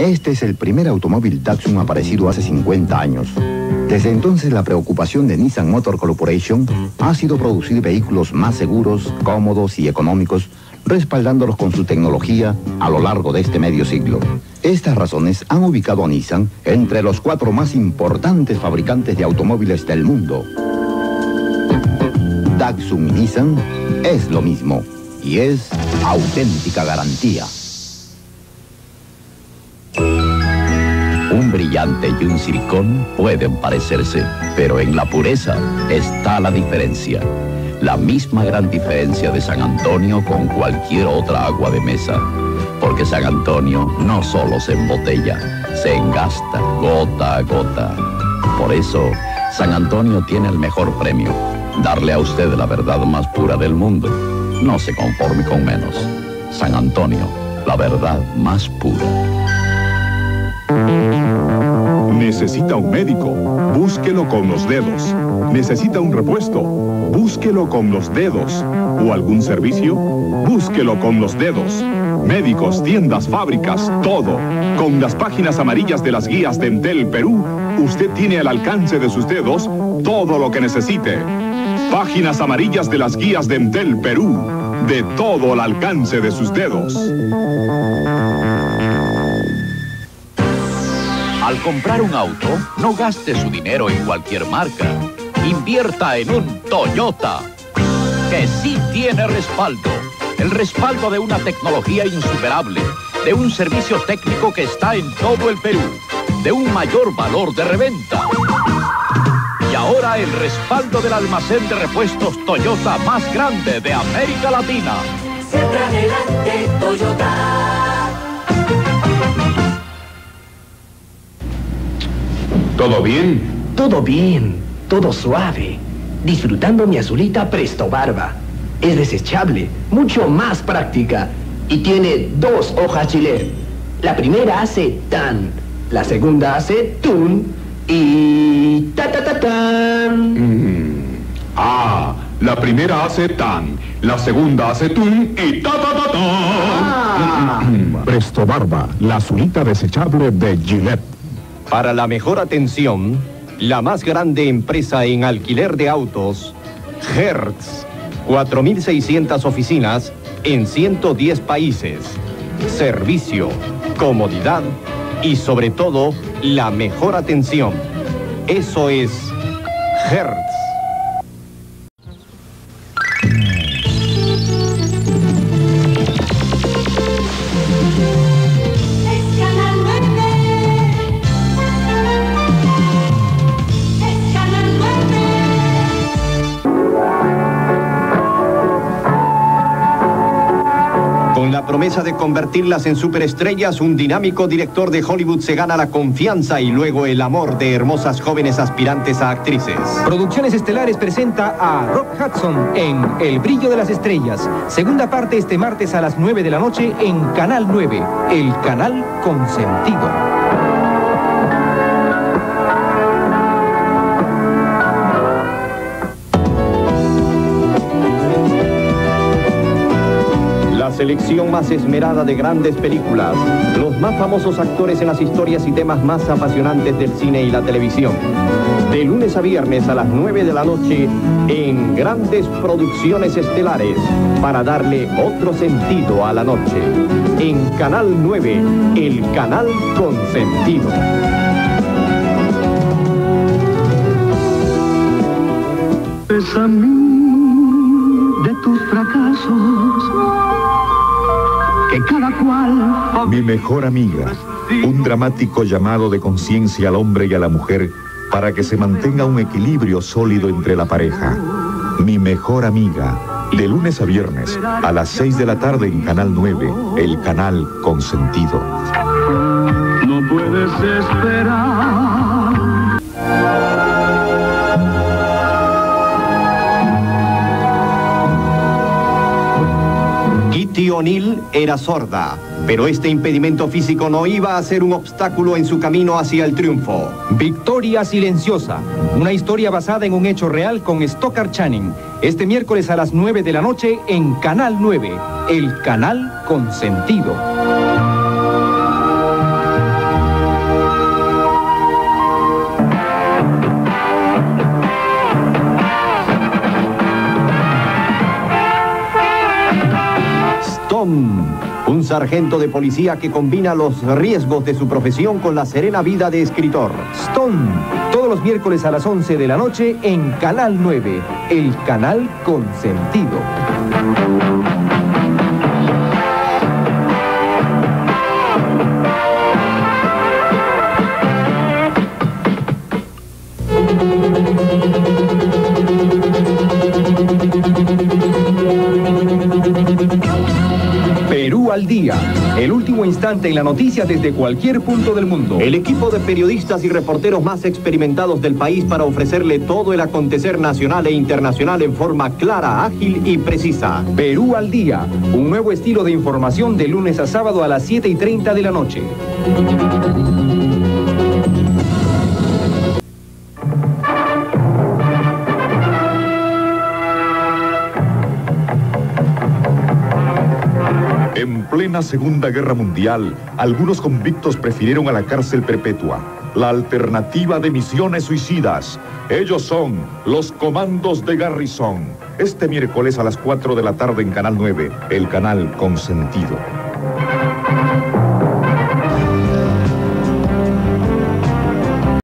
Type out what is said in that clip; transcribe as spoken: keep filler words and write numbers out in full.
Este es el primer automóvil Datsun aparecido hace cincuenta años. Desde entonces la preocupación de Nissan Motor Corporation ha sido producir vehículos más seguros, cómodos y económicos, respaldándolos con su tecnología a lo largo de este medio siglo. Estas razones han ubicado a Nissan entre los cuatro más importantes fabricantes de automóviles del mundo. Datsun y Nissan es lo mismo y es auténtica garantía. Un brillante y un silicón pueden parecerse, pero en la pureza está la diferencia. La misma gran diferencia de San Antonio con cualquier otra agua de mesa. Porque San Antonio no solo se embotella, se engasta gota a gota. Por eso, San Antonio tiene el mejor premio, darle a usted la verdad más pura del mundo. No se conforme con menos. San Antonio, la verdad más pura. Necesita un médico, búsquelo con los dedos. Necesita un repuesto, búsquelo con los dedos. ¿O algún servicio? Búsquelo con los dedos. Médicos, tiendas, fábricas, todo. Con las páginas amarillas de las guías de Entel Perú, usted tiene al alcance de sus dedos todo lo que necesite. Páginas amarillas de las guías de Entel Perú, de todo al alcance de sus dedos. Al comprar un auto, no gaste su dinero en cualquier marca. Invierta en un Toyota, que sí tiene respaldo. El respaldo de una tecnología insuperable, de un servicio técnico que está en todo el Perú, de un mayor valor de reventa. Y ahora el respaldo del almacén de repuestos Toyota más grande de América Latina. Siempre adelante, Toyota. ¿Todo bien? Todo bien, todo suave. Disfrutando mi azulita Presto Barba. Es desechable, mucho más práctica. Y tiene dos hojas Gillette. La primera hace tan, la segunda hace tun y ta ta ta tan. Mm. Ah, la primera hace tan, la segunda hace tun y ta ta ta tan. Ah. Presto Barba, la azulita desechable de Gillette. Para la mejor atención, la más grande empresa en alquiler de autos, Hertz. cuatro mil seiscientas oficinas en ciento diez países. Servicio, comodidad y sobre todo, la mejor atención. Eso es Hertz. Promesa de convertirlas en superestrellas, un dinámico director de Hollywood se gana la confianza y luego el amor de hermosas jóvenes aspirantes a actrices. Producciones Estelares presenta a Rock Hudson en El brillo de las estrellas. Segunda parte este martes a las nueve de la noche en Canal nueve, el canal consentido. Selección más esmerada de grandes películas, los más famosos actores en las historias y temas más apasionantes del cine y la televisión. De lunes a viernes a las nueve de la noche en Grandes Producciones Estelares, para darle otro sentido a la noche. En Canal nueve, el canal consentido. Es a mí de tus fracasos que cada cual... Mi mejor amiga, un dramático llamado de conciencia al hombre y a la mujer para que se mantenga un equilibrio sólido entre la pareja. Mi mejor amiga, de lunes a viernes, a las seis de la tarde en Canal nueve, el canal consentido. No puedes esperar. Kitty O'Neill era sorda, pero este impedimento físico no iba a ser un obstáculo en su camino hacia el triunfo. Victoria Silenciosa, una historia basada en un hecho real con Stockard Channing. Este miércoles a las nueve de la noche en Canal nueve, el canal consentido. Stone, un sargento de policía que combina los riesgos de su profesión con la serena vida de escritor. Stone, todos los miércoles a las once de la noche en Canal nueve, el canal consentido. Perú al día, el último instante en la noticia desde cualquier punto del mundo. El equipo de periodistas y reporteros más experimentados del país para ofrecerle todo el acontecer nacional e internacional en forma clara, ágil y precisa. Perú al día, un nuevo estilo de información de lunes a sábado a las siete y treinta de la noche. En plena Segunda Guerra Mundial, algunos convictos prefirieron a la cárcel perpetua, la alternativa de misiones suicidas. Ellos son los comandos de Garrison. Este miércoles a las cuatro de la tarde en Canal nueve, el canal consentido.